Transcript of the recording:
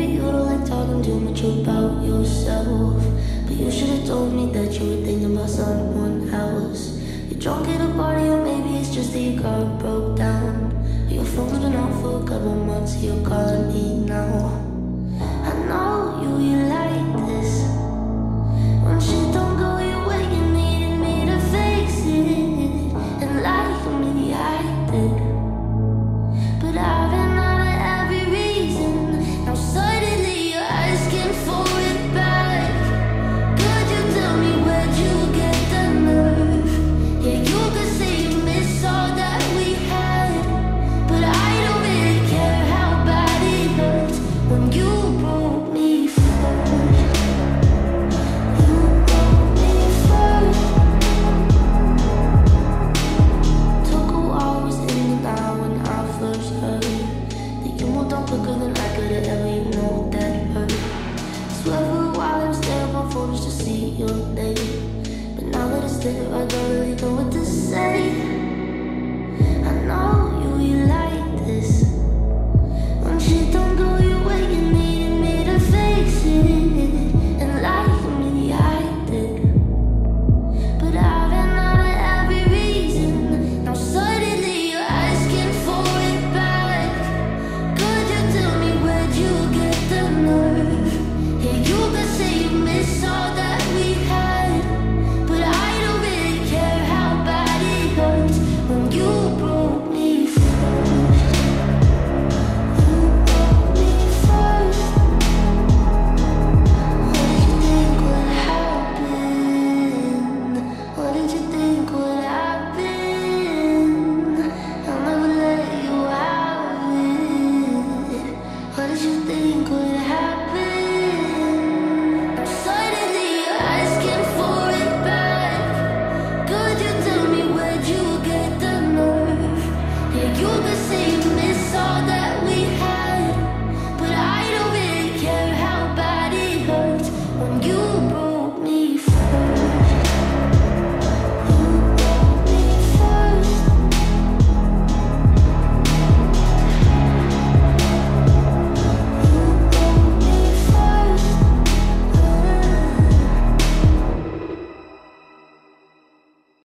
you don't like talking too much about yourself, but you should have told me that you were thinking about someone else. You're drunk at a party, or maybe it's just that your car broke down. Your phone's been out for a couple months, you're calling me now. I know you like this. When shit don't go your way, you needed me to fix it. And like me, I did. But I've been out of every reason. Now suddenly you're asking for it back. Could you tell me where'd you get the nerve? Yeah, you could say you miss all that we had, but I don't really care how bad it hurts when you broke me first. You broke me first. Took a while, was in and out when I first heard that you moved on quicker than I could have ever, you know that hurt. Swear for a while I was there on photos to see your name, but now that it's there I don't really know what to say.